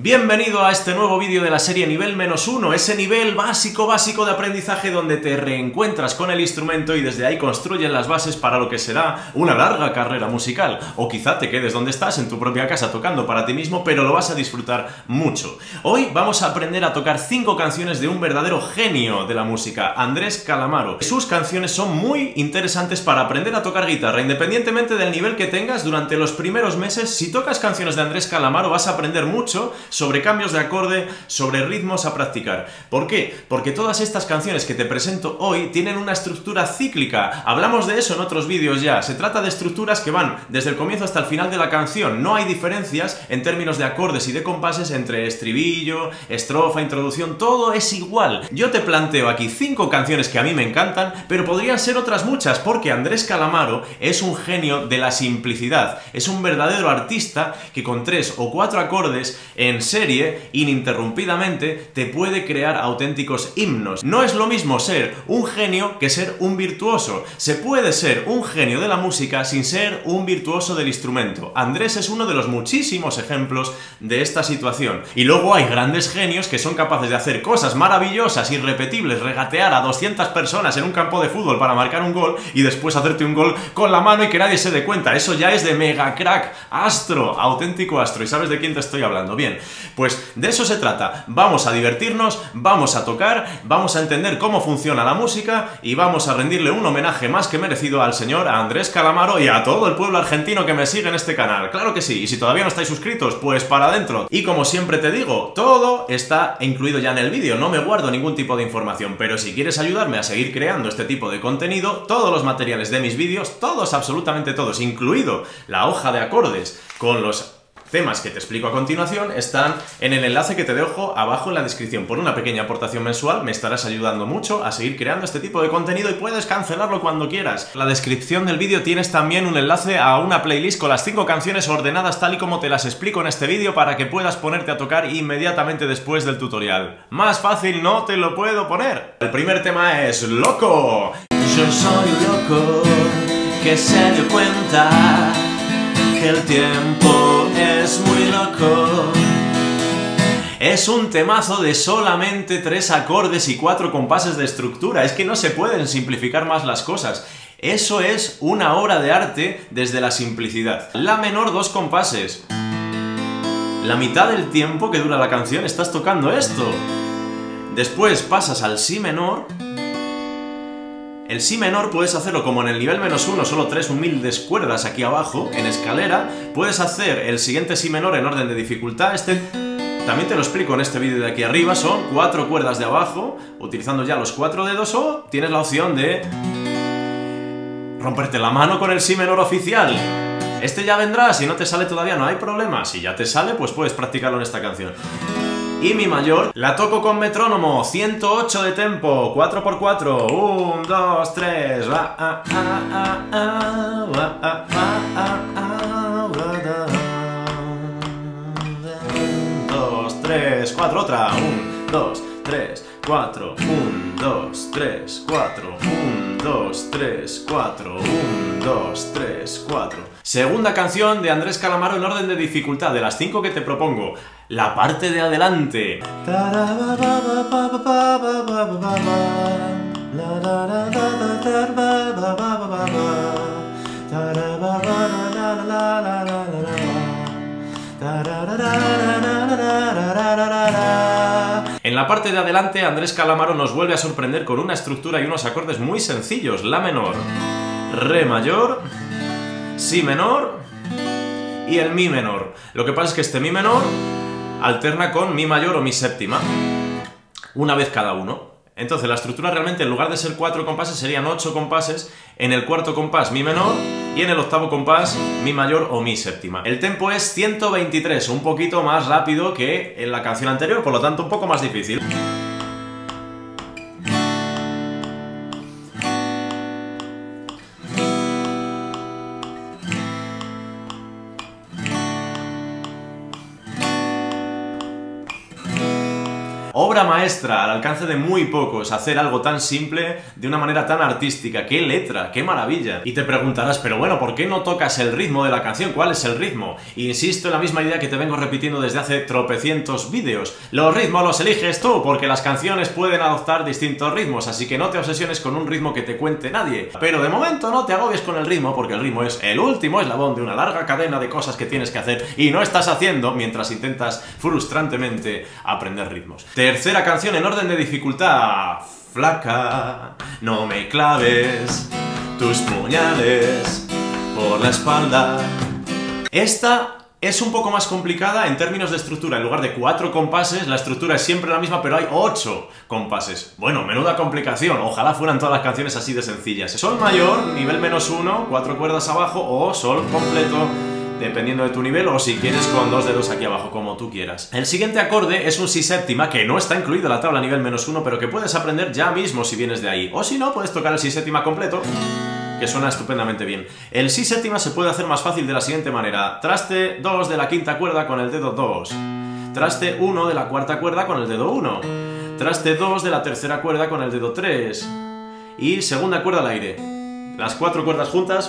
Bienvenido a este nuevo vídeo de la serie Nivel -1, ese nivel básico de aprendizaje donde te reencuentras con el instrumento y desde ahí construyes las bases para lo que será una larga carrera musical. O quizá te quedes donde estás, en tu propia casa, tocando para ti mismo, pero lo vas a disfrutar mucho. Hoy vamos a aprender a tocar 5 canciones de un verdadero genio de la música, Andrés Calamaro. Sus canciones son muy interesantes para aprender a tocar guitarra, independientemente del nivel que tengas durante los primeros meses. Si tocas canciones de Andrés Calamaro vas a aprender mucho sobre cambios de acorde, sobre ritmos a practicar. ¿Por qué? Porque todas estas canciones que te presento hoy tienen una estructura cíclica. Hablamos de eso en otros vídeos ya. Se trata de estructuras que van desde el comienzo hasta el final de la canción. No hay diferencias en términos de acordes y de compases entre estribillo, estrofa, introducción, todo es igual. Yo te planteo aquí 5 canciones que a mí me encantan, pero podrían ser otras muchas, porque Andrés Calamaro es un genio de la simplicidad. Es un verdadero artista que con 3 o 4 acordes en serie, ininterrumpidamente, te puede crear auténticos himnos. No es lo mismo ser un genio que ser un virtuoso. Se puede ser un genio de la música sin ser un virtuoso del instrumento. Andrés es uno de los muchísimos ejemplos de esta situación. Y luego hay grandes genios que son capaces de hacer cosas maravillosas, irrepetibles, regatear a 200 personas en un campo de fútbol para marcar un gol y después hacerte un gol con la mano y que nadie se dé cuenta. Eso ya es de mega crack, astro, auténtico astro. ¿Y sabes de quién te estoy hablando? Bien, pues de eso se trata. Vamos a divertirnos, vamos a tocar, vamos a entender cómo funciona la música y vamos a rendirle un homenaje más que merecido al señor Andrés Calamaro y a todo el pueblo argentino que me sigue en este canal. Claro que sí, y si todavía no estáis suscritos, pues para adentro. Y como siempre te digo, todo está incluido ya en el vídeo, no me guardo ningún tipo de información, pero si quieres ayudarme a seguir creando este tipo de contenido, todos los materiales de mis vídeos, todos, absolutamente todos, incluido la hoja de acordes con los temas que te explico a continuación, están en el enlace que te dejo abajo en la descripción. Por una pequeña aportación mensual me estarás ayudando mucho a seguir creando este tipo de contenido y puedes cancelarlo cuando quieras. En la descripción del vídeo tienes también un enlace a una playlist con las 5 canciones ordenadas tal y como te las explico en este vídeo para que puedas ponerte a tocar inmediatamente después del tutorial. Más fácil no te lo puedo poner. El primer tema es Loco. Yo soy un loco que se dio cuenta que el tiempo es muy loco. Es un temazo de solamente 3 acordes y 4 compases de estructura. Es que no se pueden simplificar más las cosas. Eso es una obra de arte desde la simplicidad. La menor, 2 compases. La mitad del tiempo que dura la canción estás tocando esto. Después pasas al si menor. El si menor puedes hacerlo como en el nivel -1, solo 3 humildes cuerdas aquí abajo, en escalera. Puedes hacer el siguiente si menor en orden de dificultad. Este también te lo explico en este vídeo de aquí arriba. Son 4 cuerdas de abajo, utilizando ya los 4 dedos, o tienes la opción de romperte la mano con el si menor oficial. Este ya vendrá, si no te sale todavía no hay problema. Si ya te sale, pues puedes practicarlo en esta canción. Y mi mayor la toco con metrónomo, 108 de tempo, 4×4, 1, 2, 3, 2, 3, 4, otra, 1, 2, 3, 4, 1, 2, 3, 4, 1, 2, 3, 4, 1, 2, 3, 4. Segunda canción de Andrés Calamaro en orden de dificultad, de las 5 que te propongo. La parte de adelante. En la parte de adelante, Andrés Calamaro nos vuelve a sorprender con una estructura y unos acordes muy sencillos. La menor, re mayor, si menor y el mi menor. Lo que pasa es que este mi menor alterna con mi mayor o mi séptima, una vez cada uno. Entonces la estructura realmente, en lugar de ser 4 compases, serían 8 compases. En el cuarto compás mi menor y en el octavo compás mi mayor o mi séptima. El tempo es 123, un poquito más rápido que en la canción anterior, por lo tanto un poco más difícil. Obra maestra, al alcance de muy pocos, hacer algo tan simple de una manera tan artística. ¡Qué letra! ¡Qué maravilla! Y te preguntarás, pero bueno, ¿por qué no tocas el ritmo de la canción? ¿Cuál es el ritmo? Insisto en la misma idea que te vengo repitiendo desde hace tropecientos vídeos. Los ritmos los eliges tú, porque las canciones pueden adoptar distintos ritmos, así que no te obsesiones con un ritmo que te cuente nadie. Pero de momento no te agobies con el ritmo, porque el ritmo es el último eslabón de una larga cadena de cosas que tienes que hacer y no estás haciendo mientras intentas frustrantemente aprender ritmos. Tercera canción en orden de dificultad. Flaca, no me claves tus puñales por la espalda. Esta es un poco más complicada en términos de estructura. En lugar de 4 compases, la estructura es siempre la misma, pero hay 8 compases. Bueno, menuda complicación. Ojalá fueran todas las canciones así de sencillas. Sol mayor, nivel -1, 4 cuerdas abajo, o sol completo, dependiendo de tu nivel, o si quieres con 2 dedos aquí abajo, como tú quieras. El siguiente acorde es un si séptima, que no está incluido en la tabla nivel -1, pero que puedes aprender ya mismo si vienes de ahí. O si no, puedes tocar el si séptima completo, que suena estupendamente bien. El si séptima se puede hacer más fácil de la siguiente manera. Traste 2 de la quinta cuerda con el dedo 2. Traste 1 de la cuarta cuerda con el dedo 1. Traste 2 de la tercera cuerda con el dedo 3. Y segunda cuerda al aire. Las 4 cuerdas juntas.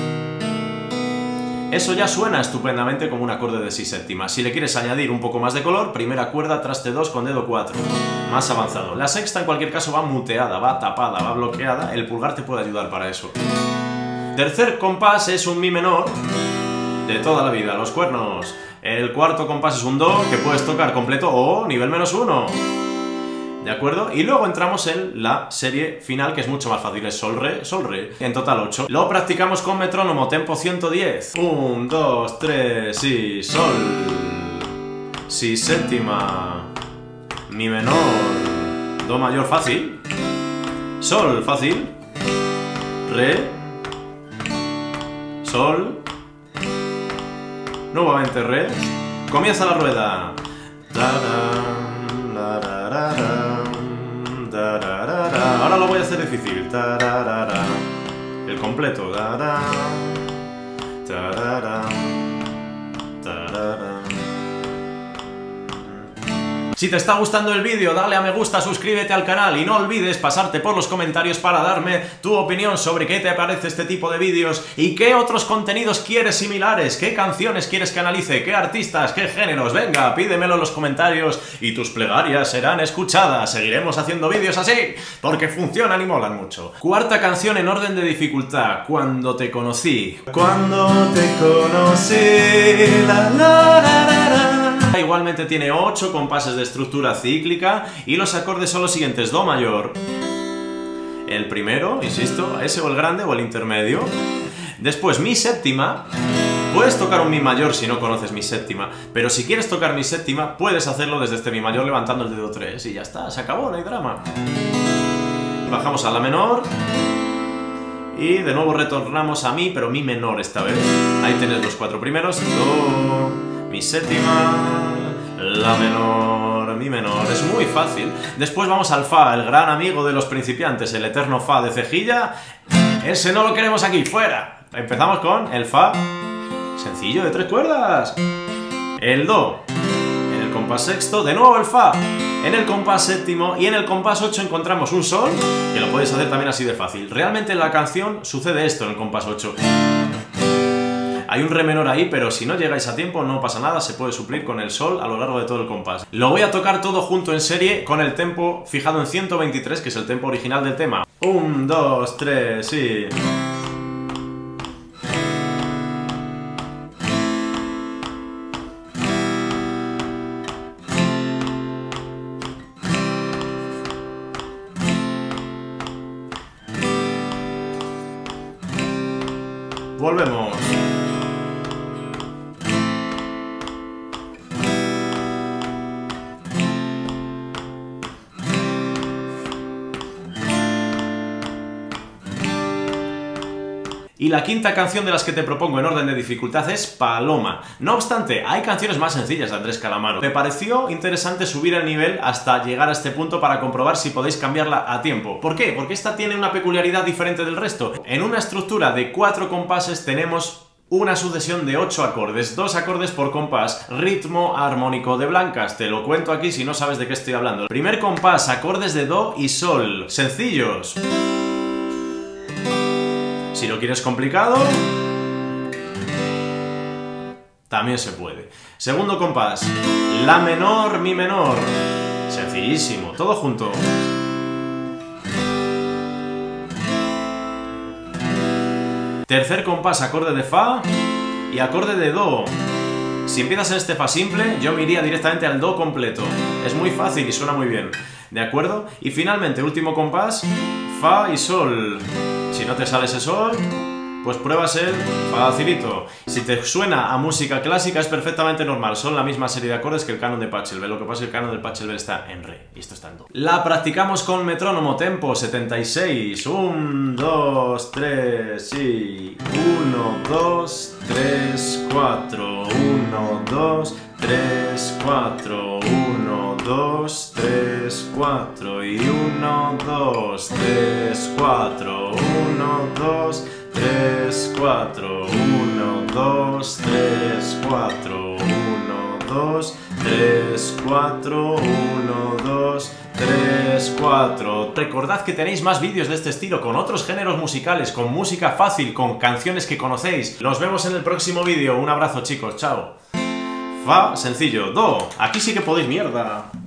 Eso ya suena estupendamente como un acorde de si séptima. Si le quieres añadir un poco más de color, primera cuerda, traste 2 con dedo 4. Más avanzado. La sexta en cualquier caso va muteada, va tapada, va bloqueada. El pulgar te puede ayudar para eso. Tercer compás es un mi menor de toda la vida, los cuernos. El cuarto compás es un do que puedes tocar completo o nivel -1. ¿De acuerdo? Y luego entramos en la serie final, que es mucho más fácil, es sol, re, en total 8. Lo practicamos con metrónomo, tempo 110. 1, 2, 3, si, sol, si séptima, mi menor, do mayor fácil, sol fácil, re, sol, nuevamente re, comienza la rueda. Ahora lo voy a hacer difícil. El completo. Si te está gustando el vídeo, dale a me gusta, suscríbete al canal y no olvides pasarte por los comentarios para darme tu opinión sobre qué te parece este tipo de vídeos y qué otros contenidos quieres similares, qué canciones quieres que analice, qué artistas, qué géneros. Venga, pídemelo en los comentarios y tus plegarias serán escuchadas. Seguiremos haciendo vídeos así porque funcionan y molan mucho. Cuarta canción en orden de dificultad, Cuando te conocí. Cuando te conocí, la la la la la. Igualmente tiene 8 compases de estructura cíclica y los acordes son los siguientes: do mayor, el primero, insisto, ese o el grande o el intermedio. Después mi séptima. Puedes tocar un mi mayor si no conoces mi séptima, pero si quieres tocar mi séptima puedes hacerlo desde este mi mayor levantando el dedo 3 y ya está, se acabó, no hay drama. Bajamos a la menor y de nuevo retornamos a mi, pero mi menor esta vez. Ahí tienes los 4 primeros: do, mi séptima, la menor, mi menor. Es muy fácil. Después vamos al fa, el gran amigo de los principiantes, el eterno fa de cejilla. Ese no lo queremos aquí, fuera. Empezamos con el fa sencillo de 3 cuerdas. El do en el compás sexto, de nuevo el fa en el compás séptimo y en el compás 8 encontramos un sol, que lo puedes hacer también así de fácil. Realmente en la canción sucede esto en el compás 8. Hay un re menor ahí, pero si no llegáis a tiempo no pasa nada, se puede suplir con el sol a lo largo de todo el compás. Lo voy a tocar todo junto en serie con el tempo fijado en 123, que es el tempo original del tema. 1, 2, 3, y... Volvemos. Y la quinta canción de las que te propongo en orden de dificultad es Paloma. No obstante, hay canciones más sencillas de Andrés Calamaro. Me pareció interesante subir el nivel hasta llegar a este punto para comprobar si podéis cambiarla a tiempo. ¿Por qué? Porque esta tiene una peculiaridad diferente del resto. En una estructura de 4 compases tenemos Una sucesión de 8 acordes, 2 acordes por compás, ritmo armónico de blancas. Te lo cuento aquí si no sabes de qué estoy hablando. Primer compás, acordes de do y sol, sencillos. Si lo quieres complicado, también se puede. Segundo compás, la menor, mi menor. Sencillísimo, todo junto. Tercer compás, acorde de fa y acorde de do. Si empiezas en este fa simple, yo me iría directamente al do completo. Es muy fácil y suena muy bien, ¿de acuerdo? Y finalmente, último compás, fa y sol. Si no te sale ese sol, pues pruebas el facilito. Si te suena a música clásica es perfectamente normal, son la misma serie de acordes que el canon de Pachelbel, lo que pasa es que el canon del Pachelbel está en re y esto está en do. La practicamos con metrónomo, tempo 76, 1, 2, 3 y 1, 2, 3, 4, 1, 2, 3, 4, 1, 2, 3, 4 y 1, 2, 3, 4, 1, 2, 3, 4, 1, 2, 3, 4, 1, 2, 3, 4, 1, 2, 3, 4. Recordad que tenéis más vídeos de este estilo con otros géneros musicales, con música fácil, con canciones que conocéis. Nos vemos en el próximo vídeo. Un abrazo, chicos. Chao. Fa, sencillo. Do. Aquí sí que podéis, mierda.